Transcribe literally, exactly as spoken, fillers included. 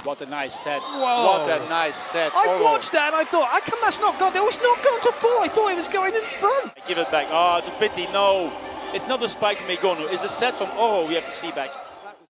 What a nice set. Whoa. What a nice set. I Oro. watched that and I thought, how come that's not gone? It was not gone to four. I thought it was going in front. Give it back. Oh, it's a pity. No, it's not a spike from Egonu. It's a set from Oro we have to see back.